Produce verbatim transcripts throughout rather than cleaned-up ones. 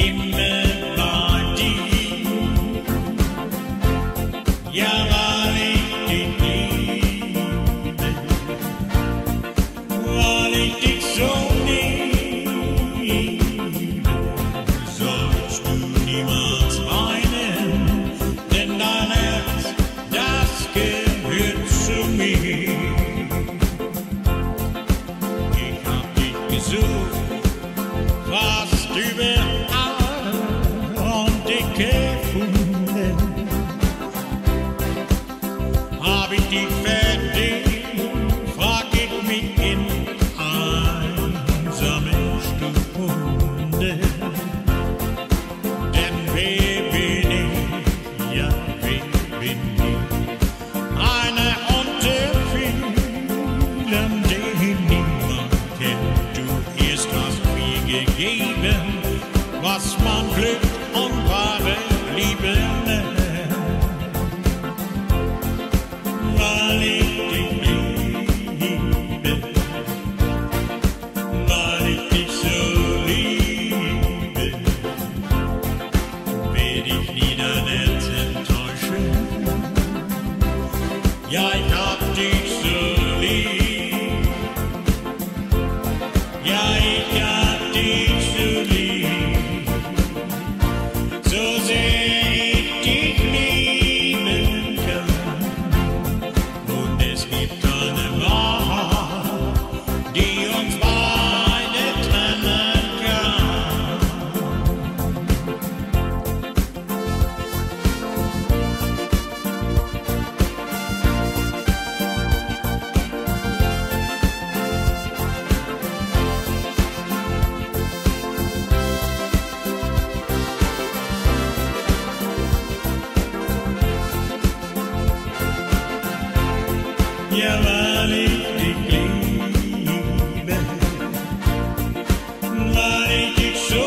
immer bei dir. Ja, weil ich dich liebe, weil ich dich so liebe, sollst du niemals weinen, denn dein Herz, das gehört zu mir. Ich hab dich gesucht, fast überall und dich gefunden. Hab ich dich verdient, frag ich mich in einsamen Stunden. Denn wer bin ich, ja, wer bin ich? Einer unter vielen, den niemand kennt. Du erst hast mir gegeben, was man Glück und wahre Liebe nennt. Weil ich dich liebe, weil ich dich so liebe, werd ich nie dein Herz enttäuschen. Ja, ich hab dich so lieb, ja, ich hab dich so lieb, so sehr ich dich lieben kann. Und es gibt keine Wahrheit, die uns beide trennen kann. Ja, weil ich dich liebe, weil ich dich so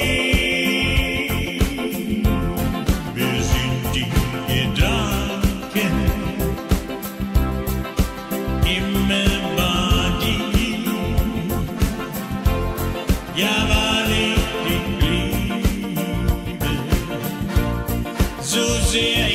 liebe, sind die Gedanken immer bei dir. Ja, weil ich dich liebe, so sehr